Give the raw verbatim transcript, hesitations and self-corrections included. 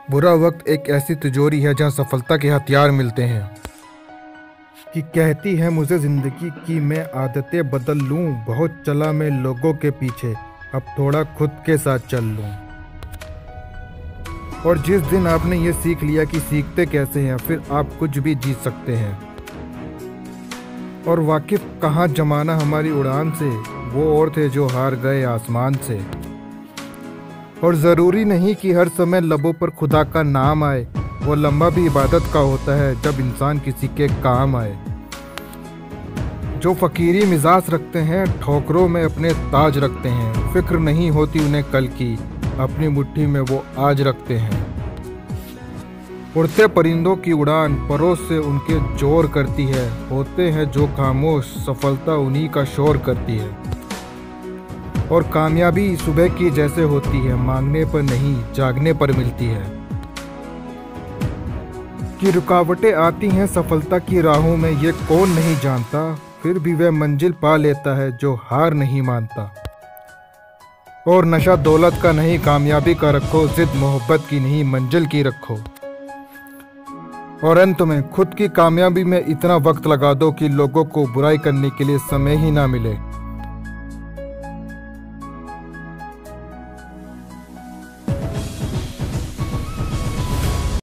बुरा वक्त एक ऐसी तिजोरी है जहां सफलता के हथियार मिलते हैं। कि कहती है मुझे जिंदगी की मैं आदतें बदल लूं, बहुत चला मैं लोगों के पीछे, अब थोड़ा खुद के साथ चल लूं। और जिस दिन आपने ये सीख लिया कि सीखते कैसे हैं, फिर आप कुछ भी जीत सकते हैं। और वाकिफ कहाँ जमाना हमारी उड़ान से, वो और थे जो हार गए आसमान से। और ज़रूरी नहीं कि हर समय लबों पर खुदा का नाम आए, वो लम्हा भी इबादत का होता है जब इंसान किसी के काम आए। जो फ़कीरी मिजाज रखते हैं, ठोकरों में अपने ताज रखते हैं, फिक्र नहीं होती उन्हें कल की, अपनी मुट्ठी में वो आज रखते हैं। उड़ते परिंदों की उड़ान परोस से उनके जोर करती है, होते हैं जो खामोश, सफलता उन्हीं का शोर करती है। और कामयाबी सुबह की जैसे होती है, मांगने पर नहीं जागने पर मिलती है। कि रुकावटें आती हैं सफलता की राहों में, ये कौन नहीं जानता, फिर भी वह मंजिल पा लेता है जो हार नहीं मानता। और नशा दौलत का नहीं कामयाबी का रखो, जिद मोहब्बत की नहीं मंजिल की रखो। और अंत में खुद की कामयाबी में इतना वक्त लगा दो कि लोगों को बुराई करने के लिए समय ही ना मिले।